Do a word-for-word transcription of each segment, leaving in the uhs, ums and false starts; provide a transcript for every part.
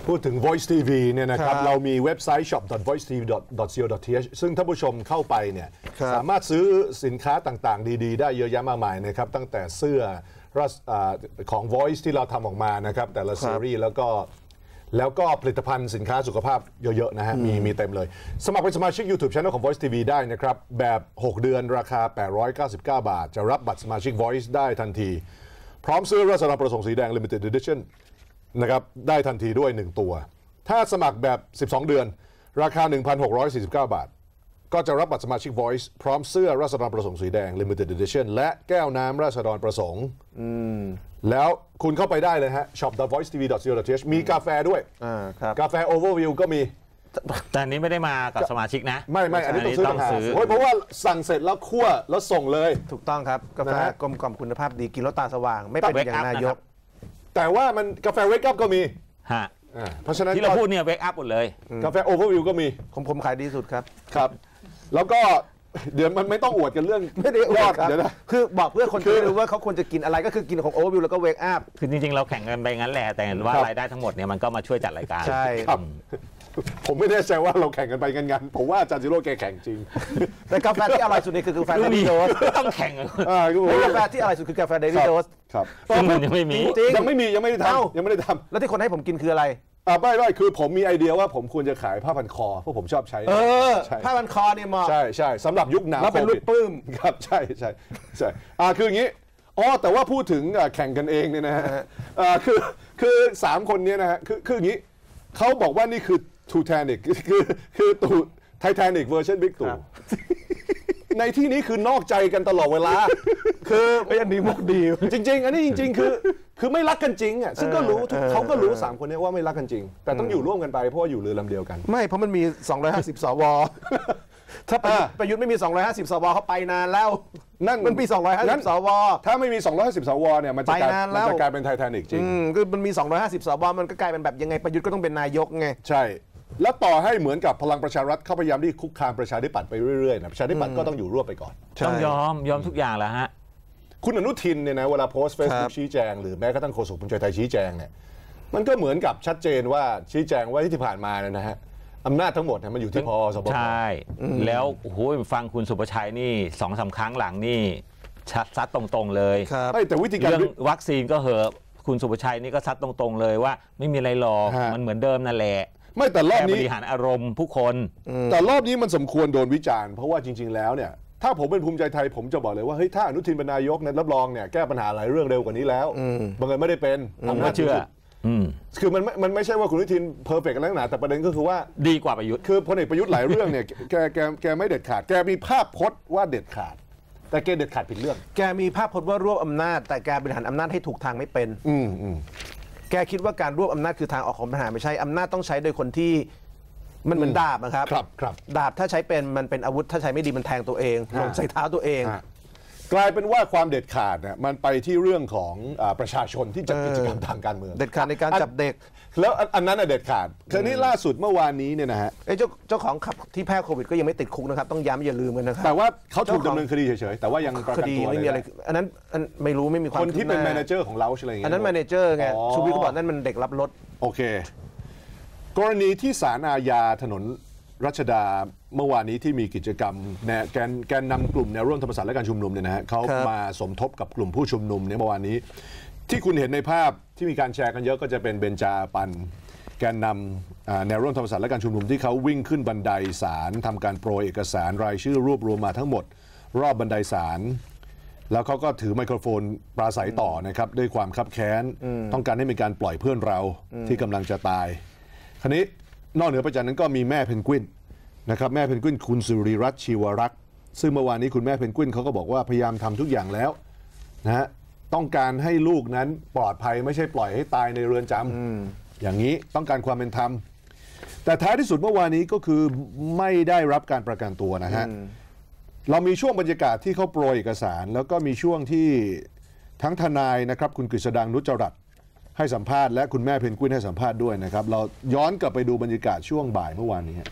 พูดถึง Voice ที วี เนี่ยนะครับเรามีเว็บไซต์ ช็อป ดอท voice t v ดอท ซี โอ ดอท ที เอช ซึ่งท่านผู้ชมเข้าไปเนี่ยสามารถซื้อสินค้าต่างๆดีๆได้เยอะแยะมากมายนะครับตั้งแต่เสื้อของ Voice ที่เราทำออกมานะครับแต่ละซีรีส์แล้วก็แล้วก็ผลิตภัณฑ์สินค้าสุขภาพเยอะๆนะฮะมีมีเต็มเลยสมัครเป็นสมาชิก YouTube Channel ของ Voice ที วี ได้นะครับแบบหกเดือนราคาแปดร้อยเก้าสิบเก้าบาทจะรับบัตรสมาชิก Voice ได้ทันทีพร้อมซื้อราษฎรประสงค์สีแดง Limited Edition นะครับได้ทันทีด้วยหนึ่งตัวถ้าสมัครแบบสิบสองเดือนราคา หนึ่งพันหกร้อยสี่สิบเก้าบาทก็จะรับบัตรสมาชิก Voice พร้อมเสื้อราษฎรประสงค์สีแดง Limited Edition และแก้วน้ำราษฎรประสงค์แล้วคุณเข้าไปได้เลยฮะ ช็อป ดอท voice t v ดอท ซี โอ ดอท ที เอช มีกาแฟด้วยกาแฟ Overview ก็มีแต่อันนี้ไม่ได้มากับสมาชิกนะไม่ไม่อันนี้ต้องซื้อต่างหากเพราะว่าสั่งเสร็จแล้วคั่วแล้วส่งเลยถูกต้องครับกาแฟกลมกล่อมคุณภาพดีกินแล้วตาสว่างไม่เป็นอย่างนายกแต่ว่ามันกาแฟ Wake Up ก็มีฮะเพราะฉะนั้นที่เราพูดเนี่ย Wake Up หมดเลยกาแฟ Overview ก็มีผมผมขายดีสุดครับครับแล้วก็เดี๋ยวมันไม่ต้องอวดกันเรื่องไม่ได้อวดครับคือบอกเพื่อคนจะรู้ว่าเขาควรจะกินอะไรก็คือกินของ Overview แล้วก็ Wake Up คือจริงๆเราแข่งกันไปงั้นแหละแต่ว่ารายได้ทั้งหมดเนี่ยมันก็มาช่วยจัดรายการใช่ครับผมไม่แน่ใจว่าเราแข่งกันไปงั้นๆผมว่าอาจารย์จิโร่แกแข่งจริงแต่กาแฟที่อร่อยสุดนี่คือกาแฟเดลี่โดสต้องแข่งกาแฟที่อร่อยสุดคือกาแฟเดลี่โดสครับซึ่งมันยังไม่มียังไม่มียังไม่ได้ทำยังไม่ได้ทำแล้วที่คนให้ผมกินคืออะไรอ่าไม่ไม่คือผมมีไอเดียว่าผมควรจะขายผ้าพันคอเพราะผมชอบใช้เออผ้าพันคอเนี่ยเหมาะใช่ใช่สำหรับยุคหนาวแล้วเป็นลูกปื้มครับใช่ใช่ใช่อ่าคืออย่างนี้อ๋อแต่ว่าพูดถึงแข่งกันเองเนี่ยนะฮะอ่าคือคือสามคนนี้นะฮะคือคืออย่างนี้เขาบอกว่านี่คือทูแทนิกคือคือตู่ไททานิกเวอร์ชันบิ๊กตู่ในที่นี้คือนอกใจกันตลอดเวลาคือไอ้อันนี้มุกดีจริงๆอันนี้จริงๆคือคือไม่รักกันจริงอ่ะซึ่งก็รู้เขาก็รู้สามคนนี้ว่าไม่รักกันจริงแต่ต้องอยู่ร่วมกันไปเพราะว่าอยู่เรือลำเดียวกันไม่เพราะมันมีสองร้อยห้าสิบสวถ้าประยุทธ์ไม่มีสองร้อยห้าสิบสวเขาไปนานแล้วนั่นมันมีสองร้อยห้าสิบสวถ้าไม่มีสองร้อยห้าสิบสวเนี่ยมันจะกลายมันจะกลายเป็นไททานิกจริงคือมันมีสองร้อยห้าสิบสวมันก็กลายเป็นแบบยังไงประยุทธ์ก็ต้องเป็นนายกไงใช่แล้วต่อให้เหมือนกับพลังประชารัฐเข้าพยายามที่คุกคามประชาธิปัตย์ไปเรื่อยๆนะประชาธิปัตย์ก็ต้องอยู่ร่วมไปก่อนต้องยอมยอมทุกอย่างแล้วฮะคุณอนุทินเนี่ยนะเวลาโพสต์ Facebook ชี้แจงหรือแม้กระทั่งโฆษกภูมิใจไทยชี้แจงเนี่ยมันก็เหมือนกับชัดเจนว่าชี้แจงว่าที่ผ่านมาเนี่ยนะฮะอำนาจทั้งหมดมันอยู่ที่พอสบใช่แล้วโอ้โหฟังคุณสุประชัยนี่สองสามครั้งหลังนี่ชัดซัดตรงๆเลยแต่วิธีการเรื่องวัคซีนก็เหอะคุณสุประชัยนี่ก็ซัดตรงๆเลยว่าไม่มีอะไรหรอกมันเหมือนเดิมนั่นแหละไม่แต่รอบนี้บริหารอารมณ์ผู้คนแต่รอบนี้มันสมควรโดนวิจารณ์เพราะว่าจริงๆแล้วเนี่ยถ้าผมเป็นภูมิใจไทยผมจะบอกเลยว่าเฮ้ยถ้าอนุทินเป็นนายกเนี่ยรับรองเนี่ยแก้ปัญหาหลายเรื่องเร็วกว่านี้แล้วบางเอิญไม่ได้เป็นผมก็เชื่อคือมันมันไม่ใช่ว่าคุณอนุทินเพอร์เฟกต์กันแล้วนะแต่ประเด็นก็คือว่าดีกว่าประยุทธ์คือพลเอกประยุทธ์หลายเรื่องเนี่ยแกแกแกไม่เด็ดขาดแกมีภาพพจน์ว่าเด็ดขาดแต่แกเด็ดขาดผิดเรื่องแกมีภาพพจน์ว่ารวบอำนาจแต่แกบริหารอำนาจให้ถูกทางไม่เป็นอืมอืมแกคิดว่าการรวบอำนาจคือทางออกของปัญหาไม่ใช่อำนาจต้องใช้โดยคนที่มันเหมือนดาบนะครับครับครับดาบถ้าใช้เป็นมันเป็นอาวุธถ้าใช้ไม่ดีมันแทงตัวเองลงใส่เท้าตัวเองกลายเป็นว่าความเด็ดขาดเนี่ยมันไปที่เรื่องของประชาชนที่จัดกิจกรรมทางการเมืองเด็ดขาดในการจับเด็กแล้วอันนั้นเด็ดขาดคราวนี้ล่าสุดเมื่อวานนี้เนี่ยนะฮะเจ้าเจ้าของขับที่แพร่โควิดก็ยังไม่ติดคุกนะครับต้องย้ำอย่าลืมกันนะครับแต่ว่าเขาถูกดำเนินคดีเฉยๆแต่ว่ายังประกันตัวไม่มีอะไรอันนั้นไม่รู้ไม่มีความคนที่เป็นแมเนเจอร์ของเราอะไรอย่างเงี้ยอันนั้นแมเนเจอร์ไงชูวิทย์เขาบอกนั่นมันเด็กรับรถโอเคกรณีที่ศาลอาญาถนนรัชดาเมื่อวานนี้ที่มีกิจกรรมเนี่ยแกนแกนนำกลุ่มแนวร่วมธรรมศาสตร์และการชุมนุมเนี่ยนะฮะเขามาสมทบกับกลุ่มผู้ชุมนุมเนี่ยเมื่อวานนี้ที่คุณเห็นในภาพที่มีการแชร์กันเยอะก็จะเป็นเบญจาปันแกนนำแนวร่วมธรรมศาสตร์และการชุมนุมที่เขาวิ่งขึ้นบันไดศาลทำการโปรยเอกสารรายชื่อรวบรวมมาทั้งหมดรอบบันไดศาลแล้วเขาก็ถือไมโครโฟนปราศัยต่อนะครับด้วยความคับแค้นต้องการให้มีการปล่อยเพื่อนเราที่กำลังจะตายคราวนี้นอกเหนือไปจากนั้นก็มีแม่เพนกวินนะครับแม่เพนกวินคุณสุริรัตน์ชีวรักษ์ซึ่งเมื่อวานนี้คุณแม่เพนกวินเขาก็บอกว่าพยายามทำทุกอย่างแล้วนะฮะต้องการให้ลูกนั้นปลอดภัยไม่ใช่ปล่อยให้ตายในเรือนจำอย่างนี้ต้องการความเป็นธรรมแต่ท้ายที่สุดเมื่อวานนี้ก็คือไม่ได้รับการประกันตัวนะฮะเรามีช่วงบรรยากาศที่เขาโปรยเอกสารแล้วก็มีช่วงที่ทั้งทนายนะครับคุณกฤษดังนุจจรัตน์ให้สัมภาษณ์และคุณแม่เพนกวินให้สัมภาษณ์ด้วยนะครับเราย้อนกลับไปดูบรรยากาศช่วงบ่ายเมื่อวานนี้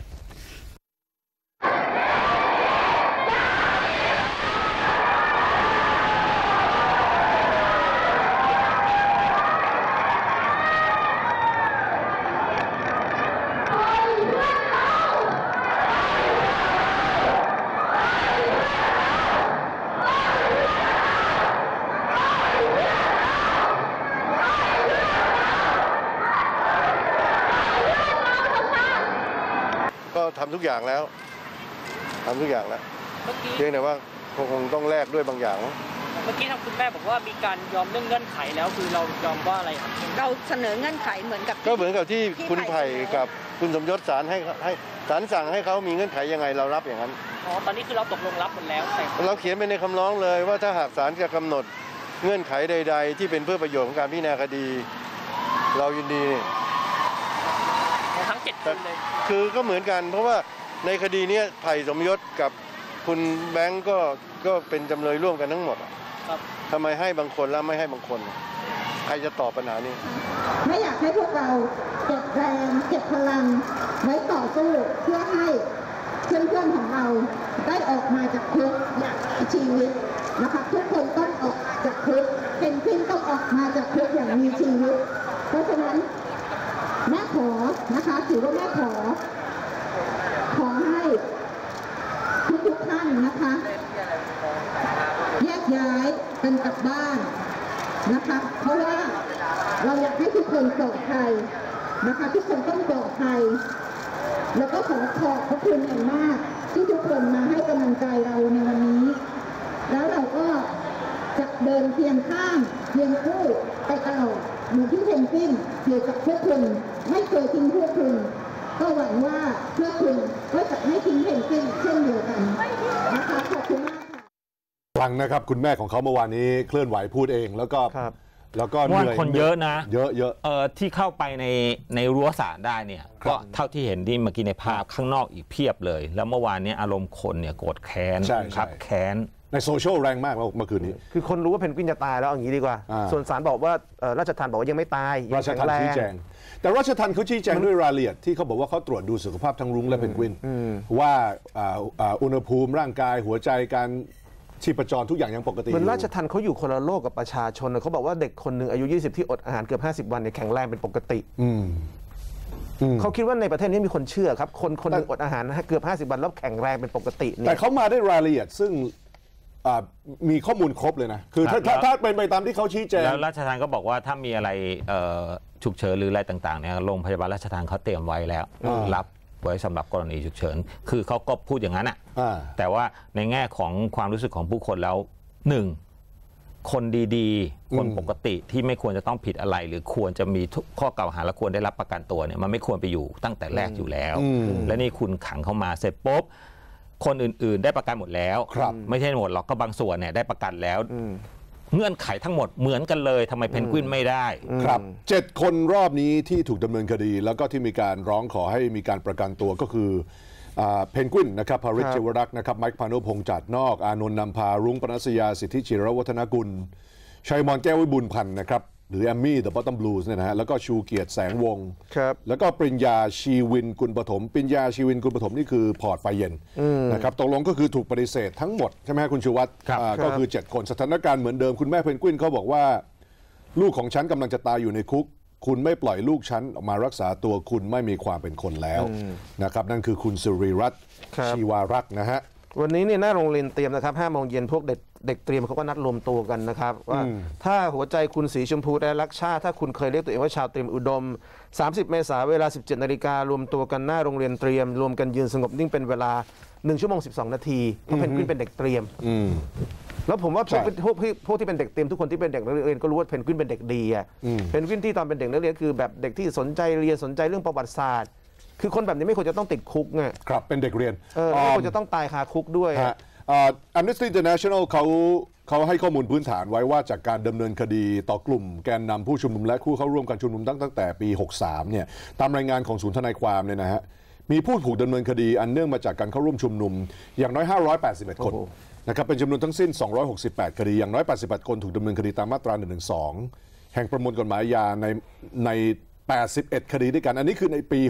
ทำทุกอย่างแล้วทำทุกอย่างแล้วเมื่อกี้เพียงแต่ว่าคงต้องแลกด้วยบางอย่างเมื่อกี้ทางคุณแม่บอกว่ามีการยอมเรื่องเงื่อนไขแล้วคือเรายอมว่าอะไรครับเราเสนอเงื่อนไขเหมือนกับก็เหมือนกับที่ที่คุณไผ่เสนอกับคุณสมยศศาลให้ให้ศาลสั่งให้เขามีเงื่อนไขยังไงเรารับอย่างนั้นอ๋อตอนนี้คือเราตกลงรับหมดแล้วแต่เราเขียนไปในคำร้องเลยว่าถ้าหากศาลจะกำหนดเงื่อนไขใด ๆ ที่เป็นเพื่อประโยชน์ของการพิจารณาคดี เรายินดีของทั้งเจ็ดคนเลยคือก็เหมือนกัน เพราะว่าในคดีนี้ไผ่สมยศกับคุณแบงก์ก็ก็เป็นจำเลยร่วมกันทั้งหมดอะครับทำไมให้บางคนแล้วไม่ให้บางคน ใครจะตอบปัญหานี้ไม่อยากให้พวกเราเก็บแรงเก็บพลังไว้ต่อสู้เพื่อให้เพื่อนๆของเราได้ออกมาจากคุกอย่างมีชีวิตนะคะทุกคนต้องออกมาจากคุกเพนกวินต้องออกมาจากคุกอย่างมีชีวิตเพราะฉะนั้นแม่ขอนะคะถือว่าแม่ขอขอให้ทุกๆท่านนะคะแยกย้ายกันกลับบ้านนะคะเพราะว่าเราอยากให้ทุกคนปลอดภัยนะคะทุกคนต้องปลอดภัยแล้วก็ขอขอบพระคุณอย่างมากที่ทุกคนมาให้กำลังใจเราในวันนี้แล้วเราก็จะเดินเคียงข้างเคียงคู่ไปตลอดเหมือนที่เพนกวินอยู่กับพวกคุณไม่เคยทิ้งพวกคุณก็หวังว่าพวกคุณก็จะไม่ทิ้งเพนกวินเช่นเดียวกันนะคะขอบคุณมากค่ะฟังนะครับคุณแม่ของเขาเมื่อวานนี้เคลื่อนไหวพูดเองแล้วก็ครับแล้วก็เมื่อวานคนเยอะนะเยอะเยอะเออที่เข้าไปในในรั้วศาลได้เนี่ยครับก็เท่าที่เห็นที่เมื่อกี้ในภาพข้างนอกอีกเพียบเลย แล้วเมื่อวานนี้อารมณ์คนเนี่ยโกรธแค้นใช่ครับใช่แค้นในโซเชียลแรงมากเมื่อคืนนี้คือคนรู้ว่าเพนกวินจะตายแล้วเอาอย่างนี้ดีกว่าอ่าส่วนศาลบอกว่าเอ่อราชทัณฑ์บอกว่ายังไม่ตายยังราชแข็งทัณแรฑ์ชี้งแจง แต่ราชทัณฑ์เขาชี้แจงด้วยรายละเอียดที่เขาบอกว่าเขาตรวจดูสุขภาพทั้งรุ้งและเพนกวินว่าอ่าอ่าอุณหภูมิร่างกายหัวใจการชีพจรทุกอย่างยังปกติเหมือนยู่ราชทัณฑ์เขาอยู่คนละโลกกับประชาชนนะเขาบอกว่าเด็กคนหนึ่งอายุยี่สิบที่อดอาหารเกือบห้าสิบวันเนี่ยแข็งแรงเป็นปกติอืมอืมเขาคิดว่าในประเทศนี้มีคนเชื่อครับคนคนหนึ่งอดอาหารนะฮะเกือบห้าสิบวันแล้วแข็งแรงเป็นปกติเนี่แต่ยเขามาได้รายละเอียดซึ่งอ่ามีข้อมูลครบเลยนะ คือถ้าครับถ้าถ้าเป็นไปตามที่เขาชี้แจงแล้วราชทานก็บอกว่าถ้ามีอะไรเอ่อฉุกเฉินหรืออะไรต่างๆเนี่ยโรงพยาบาลราชทานเขาเตรียมไว้แล้วอ่ารับไว้สำหรับกรณีฉุกเฉินคือเขาก็พูดอย่างนั้นอ่ะอ่าแต่ว่าในแง่ของความรู้สึกของผู้คนแล้วหนึ่งคนดีๆ คนอืมปกติที่ไม่ควรจะต้องผิดอะไร หรือควรจะมีทุกข้อกล่าวหาและควรได้รับประกันตัวเนี่ยมันไม่ควรไปอยู่ตั้งแต่แรกอยู่แล้ว และนี่คุณขังเข้ามาเสร็จปุ๊บคนอื่นๆ ได้ประกันหมดแล้วครับไม่ใช่หมดหรอกก็บางส่วนเนี่ยได้ประกันแล้ว เงื่อนไขทั้งหมดเหมือนกันเลยทำไมเพนกวินไม่ได้ครับเจ็ดคนรอบนี้ที่ถูกดำเนินคดี แล้วก็ที่มีการร้องขอให้มีการประกันตัวก็คืออ่าเพนกวินนะครับพาริชครับเจวรักษ์นะครับไมค์พานุพงษ์จัดนอก อานนท์นำพา รุ้งปนัสยา สิทธิจิรวัฒนกุล ชัยมรแก้ววิบูลย์พันธ์นะครับหรือแอมมี่เดอะบอตตอมบลูส์เนี่ยนะฮะแล้วก็ชูเกียรติแสงวงศ์ครับแล้วก็ปริญญาชีวินกุลปฐมปริญญาชีวินกุลปฐมนี่คือพอร์ตไฟเย็นนะครับตกลงก็คือถูกปฏิเสธทั้งหมดใช่ไหมฮะคุณชูวัฒน์ครับอ่าครับก็คือ เจ็ด คนสถานการณ์เหมือนเดิมคุณแม่เพนกวินเขาบอกว่า ลูกของฉันกำลังจะตายอยู่ในคุก คุณไม่ปล่อยลูกฉันออกมารักษาตัวคุณไม่มีความเป็นคนแล้วนะครับนั่นคือคุณสุริรัตน์ครับชีวารักษ์นะฮะวันนี้เนี่ยหน้าโรงเรียนเตรียมนะครับห้าโมงเย็นพวกเด็กเด็กเตรียมเขาก็นัดรวมตัวกันนะครับว่าถ้าหัวใจคุณสีชมพูได้รักชาติถ้าคุณเคยเรียกตัวเองว่าชาวเตรียมอุดม สามสิบ เมษายนเวลา สิบเจ็ด นาฬิการวมตัวกันหน้าโรงเรียนเตรียม รวมกันยืนสงบนิ่งเป็นเวลาหนึ่งชั่วโมงสิบสองนาทีเพราะเพนกวินเป็นเด็กเตรียมแล้วผมว่าพวกใช่พวกพวกพวกที่เป็นเด็กเตรียมทุกคนที่เป็นเด็กนักเรียนก็รู้ว่าเพนกวินเป็นเด็กดีอะเพนกวินที่ตอนเป็นเด็กนักเรียนคือแบบเด็กที่สนใจเรียนสนใจเรื่องประวัติศาสตร์ คือคนแบบนี้ไม่ควรจะต้องติดคุกไงครับเป็นเด็กเรียนเออไม่ควรจะต้องตายคาคุกด้วยฮะอัมเนสตี้อินเตอร์เนชั่นแนลเขาเขาให้ข้อมูลพื้นฐานไว้ว่าจากการดำเนินคดีต่อกลุ่มแกนนำผู้ชุมนุมและผู้เข้าร่วมการชุมนุมตั้งตั้งแต่ปี หกสาม เนี่ยตามรายงานของศูนย์ทนายความเนี่ยนะฮะมีผู้ถูกดำเนินคดีอันเนื่องมาจากการเข้าร่วมชุมนุมอย่างน้อย ห้าร้อยแปดสิบเอ็ด คนโอ้โหนะครับเป็นจำนวนทั้งสิ้น สองร้อยหกสิบแปด คดีอย่างน้อย แปดสิบแปด คนถูกดำเนินคดีตามมาตรา หนึ่งหนึ่งสอง แห่งประมวลกฎหมายอาญาในใน แปดสิบเอ็ด คดีด้วยกัน อันนี้คือในปี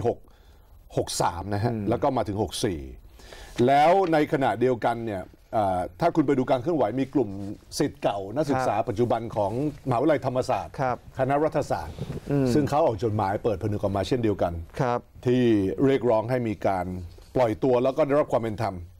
6 หกสาม นะฮะแล้วก็มาถึง หกสี่ แล้วในขณะเดียวกันเนี่ยอ่าถ้าคุณไปดูการเคลื่อนไหวมีกลุ่มศิษย์เก่านักศึกษาปัจจุบันของมหาวิทยาลัยธรรมศาสตร์ครับคณะรัฐศาสตร์ ซึ่งเขาออกจดหมายเปิดผนึกออกมาเช่นเดียวกันครับที่เรียกร้องให้มีการปล่อยตัวแล้วก็ได้รับความเป็นธรรม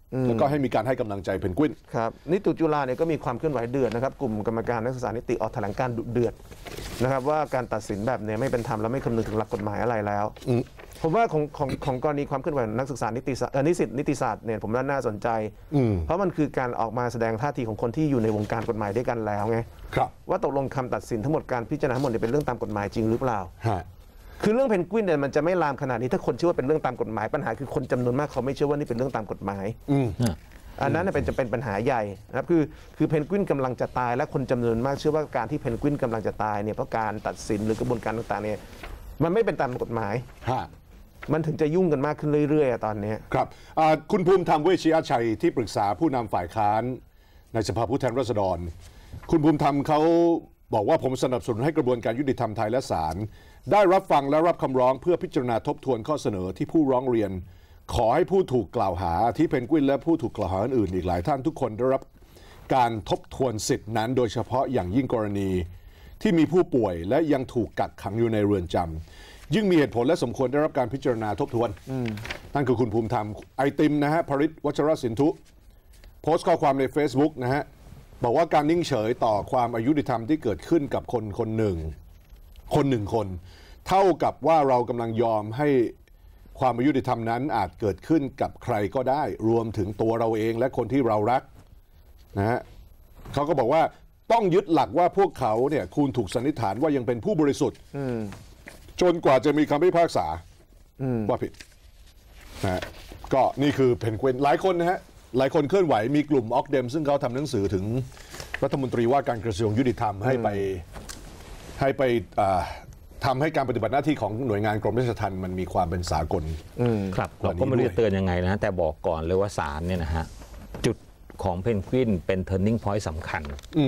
แล้วก็ให้มีการให้กำลังใจเพนกวินครับนิติจุฬาเนี่ยก็มีความเคลื่อนไหวเดือดนะครับกลุ่มกรรมการนักศึกษานิติออกแถลงการดุเดือดนะครับว่าการตัดสินแบบนี้ไม่เป็นธรรมและไม่คำนึงถึงหลักกฎหมายอะไรแล้วผมว่าของของของกรณีความเคลื่อนไหวนักศึกษานิติศาสตร์นิสิตนิติศาสตร์เนี่ยผมว่าน่าสนใจเพราะมันคือการออกมาแสดงท่าทีของคนที่อยู่ในวงการกฎหมายด้วยกันแล้วไงว่าตกลงคำตัดสินทั้งหมดการพิจารณาทั้งหมดเป็นเรื่องตามกฎหมายจริงหรือเปล่าคือเรื่องเพนกวินเนี่ยมันจะไม่ลามขนาดนี้ถ้าคนเชื่อว่าเป็นเรื่องตามกฎหมายปัญหาคือคนจำนวนมากเขาไม่เชื่อว่านี่เป็นเรื่องตามกฎหมายอันนั้นเป็นจะเป็นปัญหาใหญ่นะครับคือคือเพนกวินกำลังจะตายและคนจำนวนมากเชื่อว่าการที่เพนกวินกำลังจะตายเนี่ยเพราะการตัดสินหรือกระบวนการต่างๆเนี่ยมันไม่เป็นตามกฎหมายมันถึงจะยุ่งกันมากขึ้นเรื่อยๆตอนนี้ครับคุณภูมิธรรมเวชยชัยที่ปรึกษาผู้นำฝ่ายค้านในสภาผู้แทนราษฎรคุณภูมิธรรมเขาบอกว่าผมสนับสนุนให้กระบวนการยุติธรรมไทยและศาลได้รับฟังและรับคำร้องเพื่อพิจารณาทบทวนข้อเสนอที่ผู้ร้องเรียนขอให้ผู้ถูกกล่าวหาที่เพนกวินและผู้ถูกกล่าวหาอื่นอีกหลายท่านทุกคนได้รับการทบทวนสิทธินั้นโดยเฉพาะอย่างยิ่งกรณีที่มีผู้ป่วยและยังถูกกักขังอยู่ในเรือนจำยิ่งมีเหตุผลและสมควรได้รับการพิจารณาทบทวนนั่นคือคุณภูมิธรรมไอติมนะฮะภริษวัชรสินธุโพสต์ข้อความใน Facebook นะฮะบอกว่าการนิ่งเฉยต่อความอายุติธรรมที่เกิดขึ้นกับคนคนหนึ่งคนหนึ่งคนเท่ากับว่าเรากำลังยอมให้ความอายุติธรรมนั้นอาจเกิดขึ้นกับใครก็ได้รวมถึงตัวเราเองและคนที่เรารักนะฮะเขาก็บอกว่าต้องยึดหลักว่าพวกเขาเนี่ยคุณถูกสันนิษฐานว่ายังเป็นผู้บริสุทธิ์จนกว่าจะมีคำพิพากษาว่าผิดนะฮะก็นี่คือเพนกวินหลายคนนะฮะหลายคนเคลื่อนไหวมีกลุ่มออกเดมซึ่งเขาทำหนังสือถึงรัฐมนตรีว่าการกระทรวงยุติธรรมให้ไปให้ไปทำให้การปฏิบัติหน้าที่ของหน่วยงานกรมราชทัณฑ์มันมีความเป็นสากลครับเราก็ไม่รู้จะเตือนยังไงนะแต่บอกก่อนเลยว่าศาลเนี่ยนะฮะจุดของเพนกวินเป็น turning point สำคัญ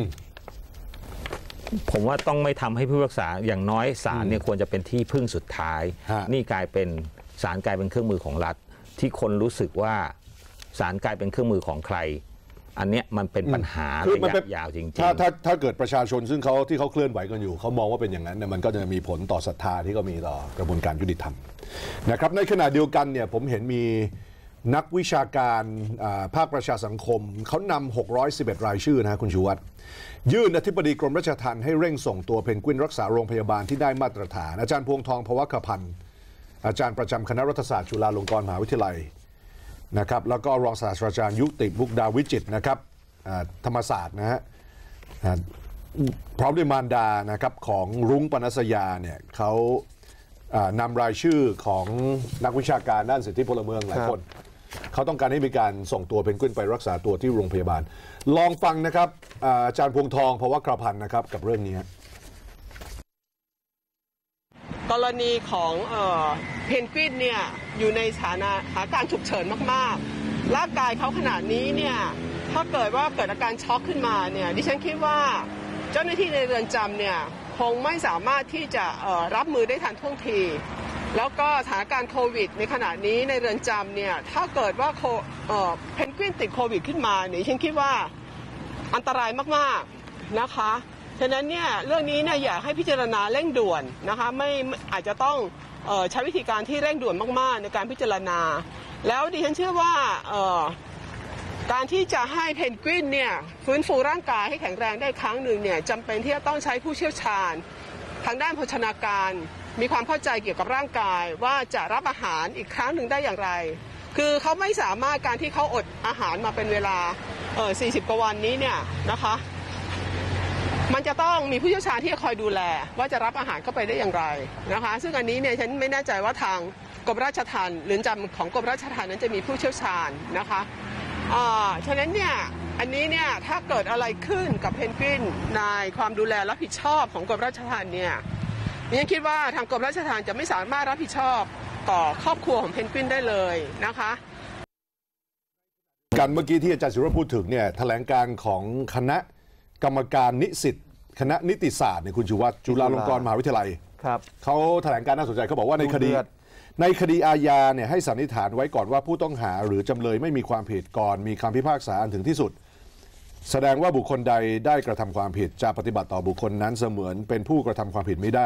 ผมว่าต้องไม่ทำให้ผู้พิพากษาอย่างน้อยศาลเนี่ยควรจะเป็นที่พึ่งสุดท้ายนี่กลายเป็นศาลกลายเป็นเครื่องมือของรัฐที่คนรู้สึกว่าศาลกลายเป็นเครื่องมือของใครอันเนี้ยมันเป็นปัญหาระยะยาวจริงๆถ้าถ้าถ้าเกิดประชาชนซึ่งเขาที่เขาเคลื่อนไหวกันอยู่เขามองว่าเป็นอย่างนั้นเนี่ยมันก็จะมีผลต่อศรัทธาที่ก็มีต่อกระบวนการยุติธรรมนะครับในขณะเดียวกันเนี่ยผมเห็นมีนักวิชาการภาคประชาสังคมเขานำหกร้อยสิบเอ็ดรายชื่อนะคุณชูวัฒน์ยื่นอธิบดีกรมราชทัณฑ์ให้เร่งส่งตัวเพนกวินรักษาโรงพยาบาลที่ได้มาตรฐานอาจารย์พวงทองภวคพันธ์อาจารย์ประจำคณะรัฐศาสตร์จุฬาลงกรณ์มหาวิทยาลัยนะครับแล้วก็รองศาสตราจารย์ยุติมุกดาวิจิตรนะครับธรรมศาสตร์นะฮะพร้อมด้วยมารดานะครับของรุ้งปนัสยาเนี่ยเขานำรายชื่อของนักวิชาการด้านสิทธิพลเมืองหลายคนเขาต้องการให้มีการส่งตัวเพนกวินไปรักษาตัวที่โรงพยาบาลลองฟังนะครับอาจารย์พวงทองภวคพันธ์นะครับกับเรื่องนี้กรณีของเอ่อเพนกวินเนี่ยอยู่ในสถานะสถานการณ์ฉุกเฉินมากๆร่างกายเขาขนาดนี้เนี่ยถ้าเกิดว่าเกิดอาการช็อกขึ้นมาเนี่ยดิฉันคิดว่าเจ้าหน้าที่ในเรือนจำเนี่ยคงไม่สามารถที่จะเอ่อรับมือได้ทันท่วงทีแล้วก็สถานการณ์โควิดในขณะนี้ในเรือนจำเนี่ยถ้าเกิดว่าเอ่อเพนกวินติดโควิดขึ้นมาเนี่ยดิฉันคิดว่าอันตรายมากๆนะคะฉะนั้นเนี่ยเรื่องนี้เนี่ยอยากให้พิจารณาเร่งด่วนนะคะไม่อาจจะต้องเอ่อใช้วิธีการที่เร่งด่วนมากๆในการพิจารณาแล้วดิฉันเชื่อว่าเอ่อการที่จะให้เพนกวินเนี่ยฟื้นฟูร่างกายให้แข็งแรงได้ครั้งหนึ่งเนี่ยจำเป็นที่จะต้องใช้ผู้เชี่ยวชาญทางด้านโภชนาการมีความเข้าใจเกี่ยวกับร่างกายว่าจะรับอาหารอีกครั้งหนึ่งได้อย่างไรคือเขาไม่สามารถการที่เขาอดอาหารมาเป็นเวลาเอ่อสี่สิบกว่าวันนี้เนี่ยนะคะมันจะต้องมีผู้เชี่ยวชาญที่จะคอยดูแลว่าจะรับอาหารเข้าไปได้อย่างไรนะคะซึ่งอันนี้เนี่ยฉันไม่แน่ใจว่าทางกรมราชทัณฑ์เรือนจำของกรมราชทัณฑ์นั้นจะมีผู้เชี่ยวชาญนะคะอ่าฉะนั้นเนี่ยอันนี้เนี่ยถ้าเกิดอะไรขึ้นกับเพนกวินในความดูแลรับผิดชอบของกรมราชทัณฑ์เนี่ยยังคิดว่าทางกรมราชทัณฑ์จะไม่สามารถรับผิดชอบต่อครอบครัวของเพนกวินได้เลยนะคะการเมื่อกี้ที่อาจารย์ศิระพูดถึงเนี่ยแถลงการของคณะกรรมการนิสิตคณะนิติศาสตร์เนี่ยคุณชูวัฒน์จุฬาลงกรณ์มหาวิทยาลัยครับเขาแถลงการน่าสนใจเขาบอกว่าในคดีในคดีอาญาเนี่ยให้สันนิษฐานไว้ก่อนว่าผู้ต้องหาหรือจำเลยไม่มีความผิดก่อนมีคำพิพากษาอันถึงที่สุดแสดงว่าบุคคลใดได้กระทำความผิดจะปฏิบัติต่อบุคคลนั้นเสมือนเป็นผู้กระทำความผิดไม่ได้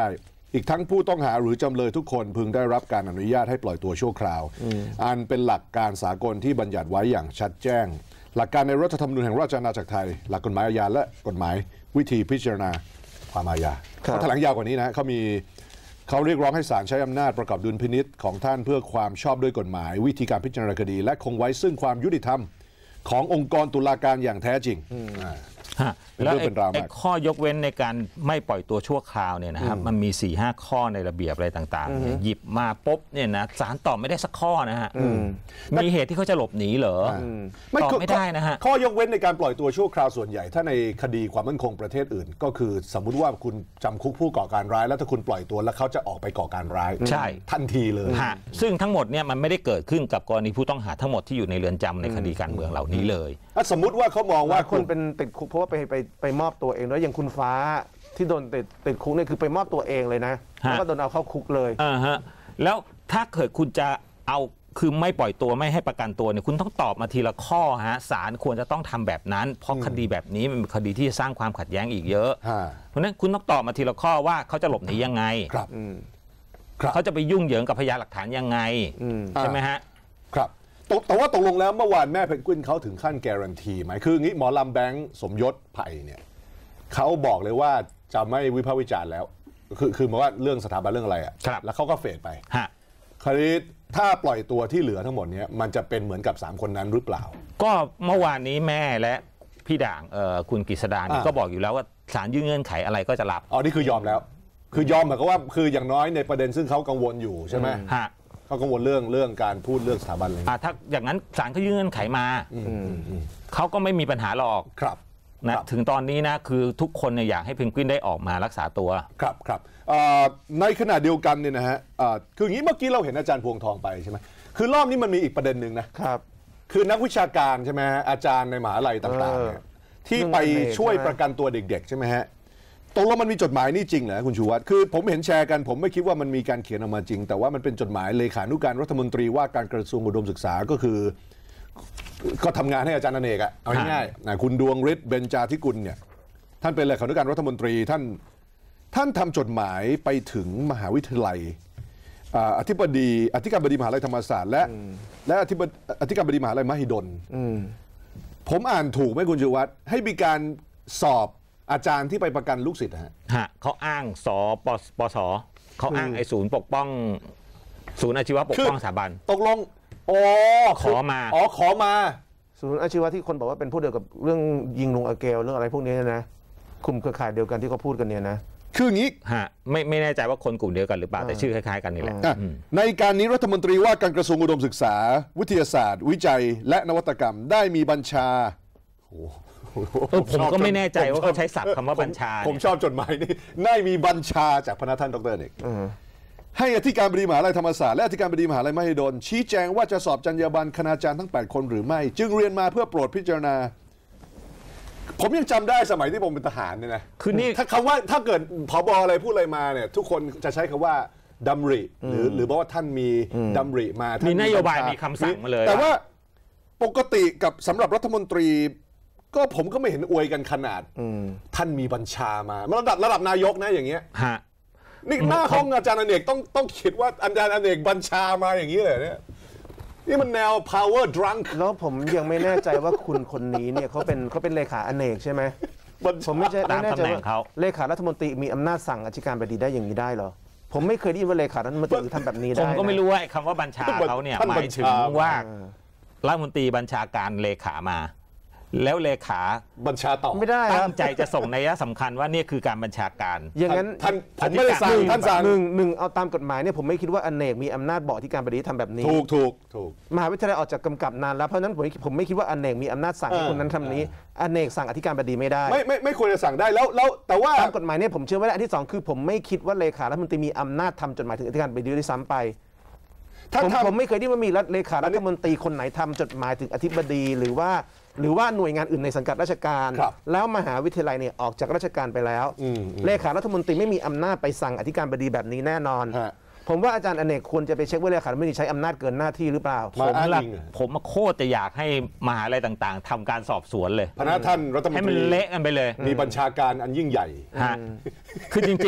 อีกทั้งผู้ต้องหาหรือจำเลยทุกคนพึงได้รับการอนุญาตให้ปล่อยตัวชั่วคราวอันเป็นหลักการสากลที่บัญญัติไว้อย่างชัดแจ้งหลักการในรัฐธรรมนูญแห่งราชอาณาจักรไทยหลักกฎหมายอาญาและกฎหมายวิธีพิจารณาความอาญาเขาแถลงยาวกว่านี้นะเขามีเขาเรียกร้องให้ศาลใช้อำนาจประกอบดุลพินิจของท่านเพื่อความชอบด้วยกฎหมายวิธีการพิจารณาคดีและคงไว้ซึ่งความยุติธรรมขององค์กรตุลาการอย่างแท้จริงแล้วไอ้ข้อยกเว้นในการไม่ปล่อยตัวชั่วคราวเนี่ยนะครับมันมีสี่ห้าข้อในระเบียบอะไรต่างๆหยิบมาปุ๊บเนี่ยนะศาลตอบไม่ได้สักข้อนะฮะมีเหตุที่เขาจะหลบหนีเหรอตอบไม่ได้นะฮะข้อยกเว้นในการปล่อยตัวชั่วคราวส่วนใหญ่ถ้าในคดีความมั่นคงประเทศอื่นก็คือสมมุติว่าคุณจำคุกผู้ก่อการร้ายแล้วถ้าคุณปล่อยตัวแล้วเขาจะออกไปก่อการร้ายใช่ทันทีเลยซึ่งทั้งหมดเนี่ยมันไม่ได้เกิดขึ้นกับกรณีผู้ต้องหาทั้งหมดที่อยู่ในเรือนจำในคดีการเมืองเหล่านี้เลยสมมุติว่าเขามองว่าคนเป็นติดคุกเพราะว่าไปไปไปมอบตัวเองแล้วอย่างคุณฟ้าที่โดนติดติดคุกเนี่ยคือไปมอบตัวเองเลยนะแล้วก็โดนเอาเข้าคุกเลยอ่าฮะแล้วถ้าเกิดคุณจะเอาคือไม่ปล่อยตัวไม่ให้ประกันตัวเนี่ยคุณต้องตอบมาทีละข้อฮะศาลควรจะต้องทำแบบนั้นเพราะคดีแบบนี้มันเป็นคดีที่จะสร้างความขัดแย้งอีกเยอะเพราะฉะนั้นคุณต้องตอบมาทีละข้อว่าเขาจะหลบหนียังไงครับเขาจะไปยุ่งเหยิงกับพยานหลักฐานยังไงใช่ไหมฮะครับแต่ว่าตกลงแล้วเมื่อวานแม่เพนกวินเขาถึงขั้นการันตีไหมคืองี้หมอลำแบงค์สมยศไผ่เนี่ยเขาบอกเลยว่าจะไม่วิพากษ์วิจารณ์แล้วคือคือหมายว่าเรื่องสถาบันเรื่องอะไรอ่ะแล้วเขาก็เฟดไปคราวนี้ถ้าปล่อยตัวที่เหลือทั้งหมดเนี้ยมันจะเป็นเหมือนกับสามคนนั้นหรือเปล่าก็เมื่อวานนี้แม่และพี่ด่างคุณกฤษดาก็บอกอยู่แล้วว่าศาลยื่นเงื่อนไขอะไรก็จะรับอ๋อนี่คือยอมแล้วคือยอมหมายความว่าคืออย่างน้อยในประเด็นซึ่งเขากังวลอยู่ใช่ไหมฮะเขากังวลเรื่องเรื่องการพูดเรื่องสถาบันอะไรถ้าอย่างนั้นศาลเขายื่นเงื่อนไขมาเขาก็ไม่มีปัญหาหรอกครับนะถึงตอนนี้นะคือทุกคนเนี่ยอยากให้เพนกวินได้ออกมารักษาตัวครับครับในขณะเดียวกันเนี่ยนะฮะคืออย่างนี้เมื่อกี้เราเห็นอาจารย์พวงทองไปใช่ไหมคือรอบนี้มันมีอีกประเด็นหนึ่งนะครับคือนักวิชาการใช่ไหมอาจารย์ในมหาลัยต่างๆเนี่ยที่ไปช่วยประกันตัวเด็กๆใช่ไหมฮะตกลงมันมีจดหมายนี่จริงเหรอคุณชูวัฒน์คือผมเห็นแชร์กันผมไม่คิดว่ามันมีการเขียนออกมาจริงแต่ว่ามันเป็นจดหมายเลขานุการรัฐมนตรีว่าการกระทรวงอุดมศึกษาก็คือก็ทำงานให้อาจารย์อเนกอะเอาง่ายๆนะคุณดวงฤทธิ์เบญจาธิกุลเนี่ยท่านเป็นเลขานุการรัฐมนตรีท่านท่านทำจดหมายไปถึงมหาวิทยาลัยอธิบดีอธิการบดีมหาวิทยาลัยธรรมศาสตร์และและอธิบดีอธิการบดีมหาวิทยาลัยมหิดลผมอ่านถูกไหมคุณชูวัฒน์ให้มีการสอบอาจารย์ที่ไปประกันลูกศิษย์ฮะฮะเขาอ้างสปปสเขาอ้างไอ้ศูนย์ปกป้องศูนย์อาชีวะปกป้องสถาบันตกลงอ๋อขอมาอ๋อขอมาศูนย์อาชีวะที่คนบอกว่าเป็นผู้เดียวกับเรื่องยิงลุงอาเกลเรื่องอะไรพวกนี้นะกลุ่มเครือข่ายเดียวกันที่เขาพูดกันเนี่ยนะคืออย่างนี้ฮะไม่ไม่แน่ใจว่าคนกลุ่มเดียวกันหรือเปล่าแต่ชื่อคล้ายๆกันนี่แหละในการนี้รัฐมนตรีว่าการกระทรวงอุดมศึกษาวิทยาศาสตร์วิจัยและนวัตกรรมได้มีบัญชาผมก็ไม่แน่ใจว่าเขาใช้ศัพท์คำว่าบัญชาผมชอบจดหมายนี่ได้มีบัญชาจากพนักท่านดรเอกให้อธิการบดีมหาวิทยาลัยธรรมศาสตร์และอธิการบดีมหาวิทยาลัยมหิดลชี้แจงว่าจะสอบจรรยาบรรณคณาจารย์ทั้งแปดคนหรือไม่จึงเรียนมาเพื่อโปรดพิจารณาผมยังจำได้สมัยที่ผมเป็นทหารเนี่ยนะคือนี่ถ้าคำว่าถ้าเกิดผบอะไรพูดอะไรมาเนี่ยทุกคนจะใช้คำว่าดำริหรือหรือบอกว่าท่านมีดำริมามีนโยบายมีคำสั่งมาเลยแต่ว่าปกติกับสำหรับรัฐมนตรีก็ผมก็ไม่เห็นอวยกันขนาดท่านมีบัญชามาระดับระดับนายกนะอย่างเงี้ยนี่หน้าห้องอาจารย์อเนกต้องต้องคิดว่าอาจารย์อเนกบัญชามาอย่างนี้เลยเนี่ยนี่มันแนว power drunk แล้วผมยังไม่แน่ใจว่าคุณคนนี้เนี่ยเขาเป็นเขาเป็นเลขาอเนกใช่ไหมผมไม่ไม่แน่ใจว่าเลขารัฐมนตรีมีอำนาจสั่งอธิการบดีได้อย่างนี้ได้เหรอผมไม่เคยได้ยินว่าเลขารัฐมนตรีทำแบบนี้ได้ผมก็ไม่รู้ว่าคำว่าบัญชาเขาเนี่ยหมายถึงว่ารัฐมนตรีบัญชาการเลขามาแล้วเลขาบัญชาต่อไม่ได้ตั้งใจจะส่งนัยสำคัญว่านี่คือการบัญชาการอย่างนั้นท่านผมไม่ได้สั่งท่านสั่งหนึ่งหนึ่งเอาตามกฎหมายเนี่ยผมไม่คิดว่าอเนกมีอำนาจบอกที่การบดีทำแบบนี้ถูกถูกถูกมหาวิทยาลัยออกจากกำกับนานแล้วเพราะนั้นผมผมไม่คิดว่าอเนกมีอำนาจสั่งให้คนนั้นทำนี้อเนกสั่งอธิการบดีไม่ได้ไม่ไม่ไม่ควรจะสั่งได้แล้วแล้วแต่ว่าตามกฎหมายเนี่ยผมเชื่อว่าอันที่สองคือผมไม่คิดว่าเลขารัฐมนตรีมีอำนาจทำจดหมายถึงอธิการบดีด้วยซ้ำไปผมผมไม่เคยได้ว่ามีเลขารัฐมนตรีคนไหนทำจดหมายถึงอธิบดีหรือว่าหรือว่าหน่วยงานอื่นในสังกัดราชการแล้วมหาวิทยาลัยเนี่ยออกจากราชการไปแล้วเลขารัฐมนตรีไม่มีอำนาจไปสั่งอธิการบดีแบบนี้แน่นอนผมว่าอาจารย์อเนกควรจะไปเช็คว่าเลขารัฐมนตรีใช้อำนาจเกินหน้าที่หรือเปล่าผมละผมโคตรจะอยากให้มหาลัยต่างๆทำการสอบสวนเลยพนักท่านรัฐมนตรีให้มันเละกันไปเลยมีบัญชาการอันยิ่งใหญ่คือจริงๆอ่ะ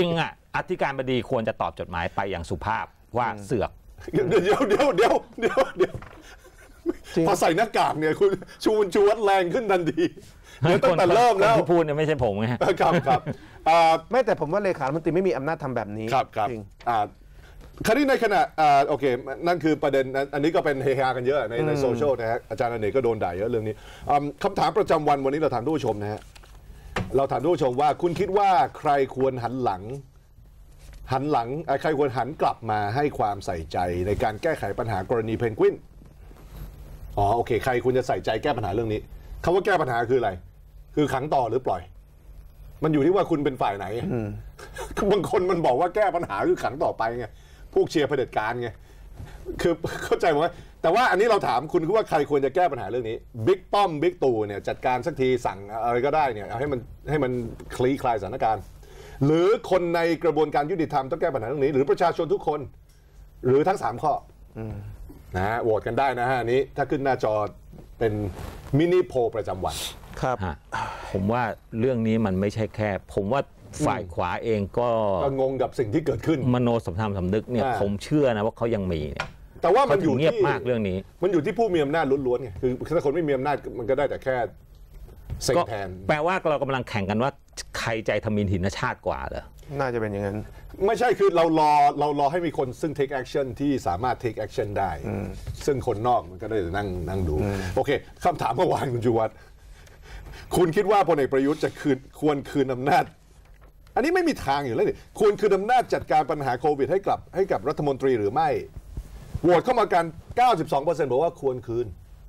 อธิการบดีควรจะตอบจดหมายไปอย่างสุภาพว่าเสือกเดี๋ยวเดี๋ยวเดี๋ยวเดี๋ยวเดี๋ยวเดี๋ยวพอใส่หน้ากากเนี่ยคุณชูนชูวัดแรงขึ้นทันทีเดี๋ยวตั้งแต่เริ่มแล้วที่พูดเนี่ยไม่ใช่ผมไงครับครับไม่แต่ผมว่าเลขาธิการไม่มีอำนาจทำแบบนี้ครับครับคราวนี้ในขณะโอเคนั่นคือประเด็นอันนี้ก็เป็นเฮฮากันเยอะในในโซเชียลนะฮะอาจารย์อเนกก็โดนด่าเยอะเรื่องนี้คำถามประจำวันวันนี้เราถามผู้ชมนะฮะเราถามผู้ชมว่าคุณคิดว่าใครควรหันหลังหันหลังใครควรหันกลับมาให้ความใส่ใจในการแก้ไขปัญหากรณีเพนกวินอ๋อโอเคใครควรจะใส่ใจแก้ปัญหาเรื่องนี้คำว่าแก้ปัญหาคืออะไรคือขังต่อหรือปล่อยมันอยู่ที่ว่าคุณเป็นฝ่ายไหนบางคนมันบอกว่าแก้ปัญหาคือขังต่อไปไงพวกเชียร์เผด็จการไงคือเข้าใจไหมแต่ว่าอันนี้เราถามคุณคือว่าใครควรจะแก้ปัญหาเรื่องนี้บิ๊กป้อมบิ๊กตู่เนี่ยจัดการสักทีสั่งอะไรก็ได้เนี่ยเอาให้มันให้มันคลี่คลายสถานการณ์หรือคนในกระบวนการยุติธรรมต้องแก้ปัญหาเรื่องนี้หรือประชาชนทุกคนหรือทั้งสามข้อนะฮะโหวตกันได้นะฮะอันนี้ถ้าขึ้นหน้าจอเป็นมินิโพลประจำวันครับผมว่าเรื่องนี้มันไม่ใช่แค่ผมว่าฝ่ายขวาเองก็งงกับสิ่งที่เกิดขึ้นมโนสัมพันธ์สำนึกเนี่ยผมเชื่อนะว่าเขายังมีแต่ว่ามันอยู่เงียบมากเรื่องนี้มันอยู่ที่ผู้มีอำนาจล้วนๆไงคือถ้าคนไม่มีอำนาจมันก็ได้แต่แค่เซ็งแทนแปลว่าเรากำลังแข่งกันว่าใครใจทมิฬหินชาติกว่าเหรอน่าจะเป็นอย่างนั้นไม่ใช่คือเรารอเรารอให้มีคนซึ่ง take action ที่สามารถ take action ได้ซึ่งคนนอกมันก็ได้แต่นั่งนั่งดูโอเคคำถามเมื่อวานคุณชูวัฒน์คุณคิดว่าพลเอกประยุทธ์จะคืนควรคืนอำนาจอันนี้ไม่มีทางอยู่แล้วนี่ควรคืนอำนาจจัดการปัญหาโควิดให้กลับให้กับรัฐมนตรีหรือไม่โหวตเข้ามากัน เก้าสิบสองเปอร์เซ็นต์ บอกว่าควรคืน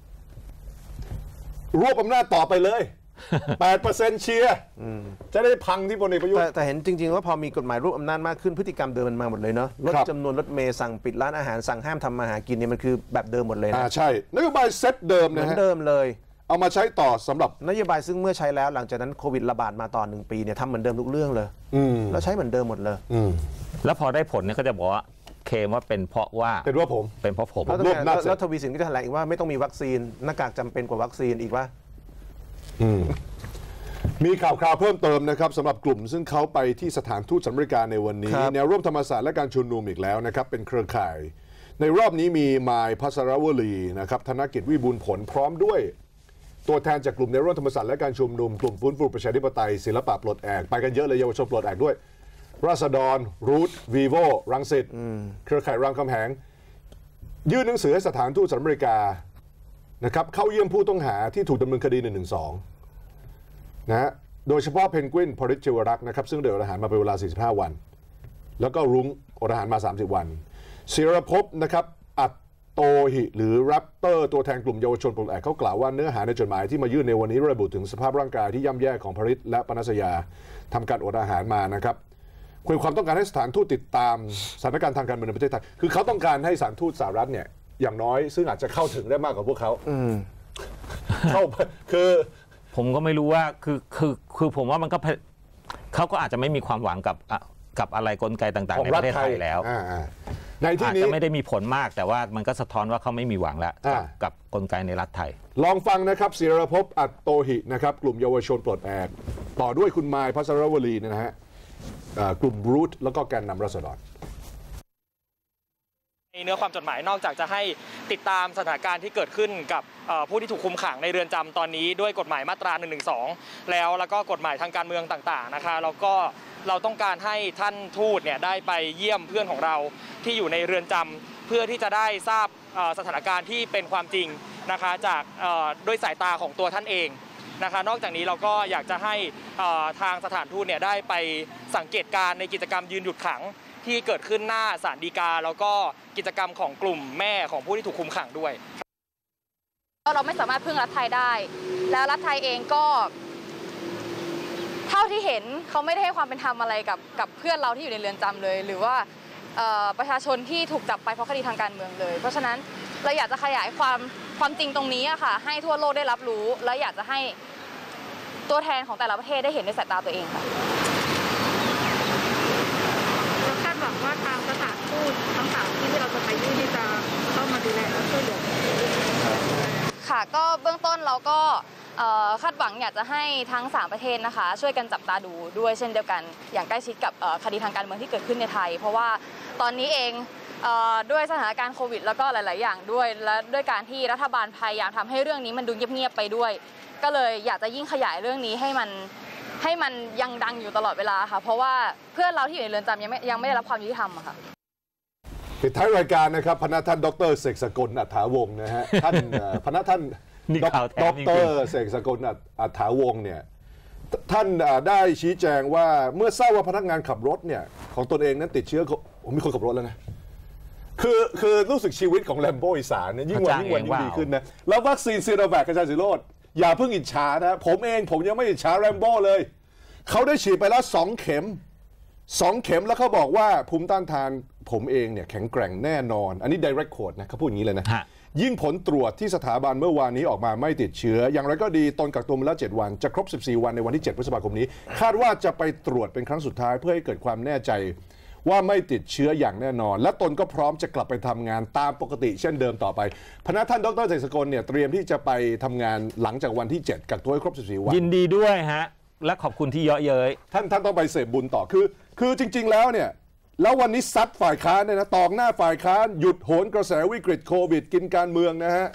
รวบอำนาจต่อไปเลย แปดเปอร์เซ็นต์ เชียร์จะได้พังที่พลเอกประยุทธ์แต่เห็นจริงๆว่าพอมีกฎหมายรวบอำนาจมากขึ้นพฤติกรรมเดิมมันมาหมดเลยเนาะลดจำนวนรถเมล์สั่งปิดร้านอาหารสั่งห้ามทำมาหากินเนี่ยมันคือแบบเดิมหมดเลยนะอ่าใช่นโยบายเซตเดิมนะฮะเดิมเลยเอามาใช้ต่อสำหรับนโยบายซึ่งเมื่อใช้แล้วหลังจากนั้นโควิดระบาดมาต่อหนึ่งปีเนี่ยทำเหมือนเดิมทุกเรื่องเลยแล้วใช้เหมือนเดิมหมดเลยแล้วพอได้ผลเนี่ยก็จะบอกว่าเคลมว่าเป็นเพราะว่าเป็นว่าผมเป็นเพราะผมแล้วทวีสินก็จะแถลงอีกว่าไม่ต้องมีวัคซีนหน้ากากจำเป็นกว่าวัคซีนอีกว่ามีข่าวคราวเพิ่มเติมนะครับสำหรับกลุ่มซึ่งเขาไปที่สถานทูตสหรัฐอเมริกาในวันนี้แนวร่วมธรรมศาสตร์และการชุมนุมอีกแล้วนะครับเป็นเครือข่ายในรอบนี้มีมายพัสรวลีนะครับธนกิจวิบูลย์ผลพร้อมด้วยตัวแทนจากกลุ่มแนวร่วมธรรมศาสตร์และการชุมนุมกลุ่มฟื้นฟูประชาธิปไตยศิลปะปลดแอกไปกันเยอะเลยเยาวชนปลดแอกด้วยราษฎรรูทวีโวรังสิตเครือข่ายรามคำแหงยื่นหนังสือให้สถานทูตสหรัฐอเมริกานะครับเข้าเยี่ยมผู้ต้องหาที่ถูกดำเนินคดีหนึ่งหนึ่งสองนะฮะโดยเฉพาะเพนกวินพริชเจวรักษ์นะครับซึ่งเดือดอาหารมาเป็นเวลาสี่สิบห้าวันแล้วก็รุ้งอดอาหารมาสามสิบวันศิรภพนะครับอัตโตหิหรือแรปเตอร์ตัวแทนกลุ่มเยาวชนปลดแอกเขากล่าวว่าเนื้อหาในจดหมายที่มายื่นในวันนี้ระบุถึงสภาพร่างกายที่ย่ำแย่ของพริชและปนัสยาทำการอดอาหารมานะครับคุยความต้องการให้สถานทูตติดตามสถานการณ์ทางการเมืองในประเทศไทยคือเขาต้องการให้สถานทูตสหรัฐเนี่ยอย่างน้อยซึ่งอาจจะเข้าถึงได้มากกว่าพวกเขาเข้าคือผมก็ไม่รู้ว่าคือคือคือผมว่ามันก็เขาก็อาจจะไม่มีความหวังกับกับอะไรกลไกต่างๆในประเทศไทยแล้วในที่นี้อาจจะไม่ได้มีผลมากแต่ว่ามันก็สะท้อนว่าเขาไม่มีหวังแล้วกับกลไกในรัฐไทยลองฟังนะครับศิรภพอัตโตหินะครับกลุ่มเยาวชนปลดแอกต่อด้วยคุณมายพัสรวลีนะฮะกลุ่มรูทแล้วก็แกนนำราษฎรในเนื้อความจดหมายนอกจากจะให้ติดตามสถานการณ์ที่เกิดขึ้นกับผู้ที่ถูกคุมขังในเรือนจำตอนนี้ด้วยกฎหมายมาตราหนึ่งหนึ่งสองแล้วแล้วก็กฎหมายทางการเมืองต่างๆนะคะแล้วก็เราต้องการให้ท่านทูตเนี่ยได้ไปเยี่ยมเพื่อนของเราที่อยู่ในเรือนจำเพื่อที่จะได้ทราบสถานการณ์ที่เป็นความจริงนะคะจากด้วยสายตาของตัวท่านเองนะคะนอกจากนี้เราก็อยากจะให้ทางสถานทูตเนี่ยได้ไปสังเกตการในกิจกรรมยืนหยุดขังที่เกิดขึ้นหน้าศาลฎีกาแล้วก็กิจกรรมของกลุ่มแม่ของผู้ที่ถูกคุมขังด้วยเราไม่สามารถพึ่งรัฐไทยได้แล้วรัฐไทยเองก็เท่าที่เห็นเขาไม่ได้ให้ความเป็นธรรมอะไรกับกับเพื่อนเราที่อยู่ในเรือนจำเลยหรือว่าประชาชนที่ถูกจับไปเพราะคดีทางการเมืองเลยเพราะฉะนั้นเราอยากจะขยายความความจริงตรงนี้อะค่ะให้ทั่วโลกได้รับรู้และอยากจะให้ตัวแทนของแต่ละประเทศได้เห็นด้วยสายตาตัวเองค่ะเราคาดหวังว่าทางสถานทูตทั้งสามที่เราจะไปยื่นที่จะเข้ามาดูแลและช่วยเหลือค่ะก็เบื้องต้นเราก็คาดหวังอยากจะให้ทั้งสามประเทศนะคะช่วยกันจับตาดูด้วยเช่นเดียวกันอย่างใกล้ชิดกับคดีทางการเมืองที่เกิดขึ้นในไทยเพราะว่าตอนนี้เองด้วยสถานการณ์โควิดแล้วก็หลายๆอย่างด้วยและด้วยการที่รัฐบาลพยายามทำให้เรื่องนี้มันดูเงียบๆไปด้วยก็เลยอยากจะยิ่งขยายเรื่องนี้ให้มันให้มันยังดังอยู่ตลอดเวลาค่ะเพราะว่าเพื่อนเราที่อยู่ในเรือนจำยังไม่ยังไม่ได้รับความยุติธรรมค่ะปิดท้ายรายการนะครับพนักท่านดรเสกสกลอัฏฐาวงศ์นะฮะท่านพนักท่านดรเสกสกลอัฏฐาวงศ์เนี่ยท่านได้ชี้แจงว่าเมื่อทราบว่าพนักงานขับรถเนี่ยของตนเองนั้นติดเชื้อผมมีคนขับรถแล้วนะคือคือรู้สึกชีวิตของแลมโบอีสานเนี่ยยิ่งวันยิ่งวันยิ่งดีขึ้นนะแล้ววัคซีนซีโนแวคกระจายสิโรดอย่าเพิ่งอิจฉานะผมเองผมยังไม่อิจฉาแลมโบเลยเขาได้ฉีดไปแล้วสองเข็มสองเข็มแล้วเขาบอกว่าภูมิต้านทานผมเองเนี่ยแข็งแกร่งแน่นอนอันนี้ direct quote นะเขาพูดอย่างนี้เลยนะยิ่งผลตรวจที่สถาบันเมื่อวานนี้ออกมาไม่ติดเชื้ออย่างไรก็ดีตนกักตัวมาแล้วเจ็ดวันจะครบสิบสี่วันในวันที่เจ็ดพฤษภาคมนี้คาดว่าจะไปตรวจเป็นครั้งสุดท้ายเพื่อให้เกิดความแน่ใจว่าไม่ติดเชื้ออย่างแน่นอนและตนก็พร้อมจะกลับไปทำงานตามปกติเช่นเดิมต่อไปพนักท่านดรเสกสกลเนี่ยเตรียมที่จะไปทำงานหลังจากวันที่เจ็ดกักตัวให้ครบสิบสี่วันยินดีด้วยฮะและขอบคุณที่เยอะเย้ยท่านท่านต้องไปเสพบุญต่อคือคือจริงๆแล้วเนี่ยแล้ววันนี้ซัดฝ่ายค้านเนี่ยนะตอกหน้าฝ่ายค้านหยุดโหนกระแสวิกฤตโควิดกินการเมืองนะฮะ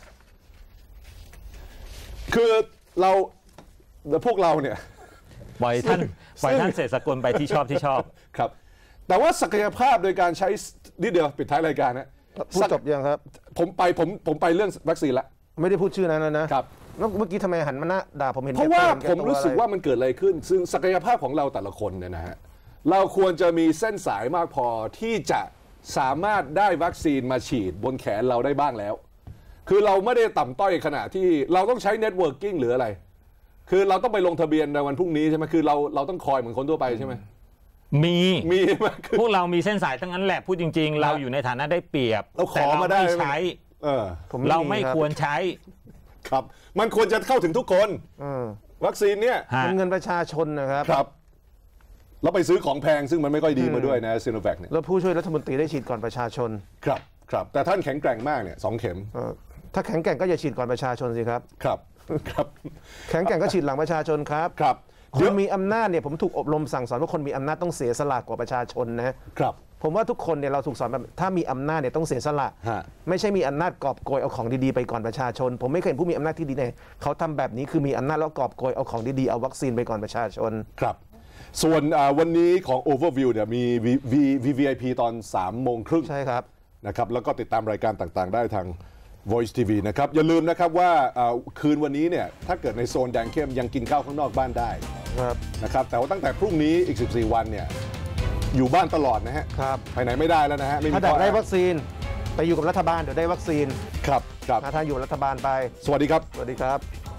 คือเราพวกเราเนี่ยปล่อยท่านปล่อยท่านเสกสกลไปที่ชอบที่ชอบครับแต่ว่าศักยภาพโดยการใช้นิดเดียวปิดท้ายรายการนะพูดจบยังครับผมไปผมผมไปเรื่องวัคซีนละไม่ได้พูดชื่อนั้นนะครับแล้วเมื่อกี้ทำไมหันมาหน้าด่าผมเห็นเพราะว่าผมรู้สึกว่ามันเกิดอะไรขึ้นซึ่งศักยภาพของเราแต่ละคนเนี่ยนะฮะเราควรจะมีเส้นสายมากพอที่จะสามารถได้วัคซีนมาฉีดบนแขนเราได้บ้างแล้วคือเราไม่ได้ต่ำต้อยขนาดที่เราต้องใช้เน็ตเวิร์กิ่งหรืออะไรคือเราต้องไปลงทะเบียนในวันพรุ่งนี้ใช่ไหมคือเราเราต้องคอยเหมือนคนทั่วไปใช่ไหมมีมีพวกเรามีเส้นสายทั้งนั้นแหละพูดจริงๆเราอยู่ในฐานะได้เปรียบเราขอมาได้ใช้เออเราไม่ควรใช้ครับมันควรจะเข้าถึงทุกคนวัคซีนเนี่ยเป็นเงินประชาชนนะครับครับแล้วไปซื้อของแพงซึ่งมันไม่ค่อยดีมาด้วยนะซีโนแวคเนี่ยแล้วผู้ช่วยรัฐมนตรีได้ฉีดก่อนประชาชนครับครับแต่ท่านแข็งแกร่งมากเนี่ยสองเข็มถ้าแข็งแกร่งก็อย่าฉีดก่อนประชาชนสิครับครับครับแข็งแกร่งก็ฉีดหลังประชาชนครับครับคนมีอำนาจเนี่ยผมถูกอบรมสั่งสอนว่าคนมีอำนาจต้องเสียสละกว่าประชาชนนะครับผมว่าทุกคนเนี่ยเราถูกสอนแบบถ้ามีอำนาจเนี่ยต้องเสียสละไม่ใช่มีอำนาจกอบโกยเอาของดีๆไปก่อนประชาชนผมไม่เคยเห็นผู้มีอำนาจที่ดีเนี่ยเขาทำแบบนี้คือมีอำนาจแล้วกอบโกยเอาของดีๆเอาวัคซีนไปก่อนประชาชนครับส่วนวันนี้ของ Overview เนี่ยมี วี วี ไอ พี ตอนสามโมงครึ่งใช่ครับนะครับแล้วก็ติดตามรายการต่างๆได้ทาง Voice ที วี นะครับอย่าลืมนะครับว่าคืนวันนี้เนี่ยถ้าเกิดในโซนแดงเข้มยังกินข้าวข้างนอกบ้านได้นะครับแต่ว่าตั้งแต่พรุ่งนี้อีกสิบสี่วันเนี่ยอยู่บ้านตลอดนะฮะครับไปไหนไม่ได้แล้วนะฮะถ้าอยากได้วัคซีนไปอยู่กับรัฐบาลเดี๋ยวได้วัคซีนครับครับถ้าอยู่รัฐบาลไปสวัสดีครับสวัสดีครับ